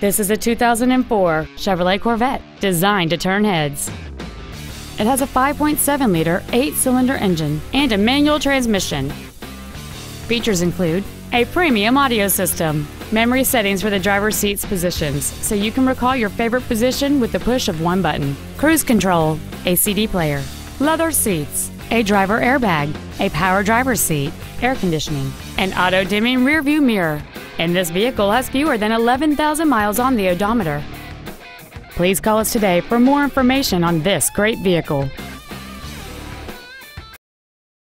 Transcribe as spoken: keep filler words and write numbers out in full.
This is a two thousand four Chevrolet Corvette designed to turn heads. It has a five point seven liter eight-cylinder engine and a manual transmission. Features include a premium audio system, memory settings for the driver's seat's positions so you can recall your favorite position with the push of one button, cruise control, a C D player, leather seats, a driver airbag, a power driver's seat, air conditioning, an auto-dimming rear-view mirror, and this vehicle has fewer than eleven thousand miles on the odometer. Please call us today for more information on this great vehicle.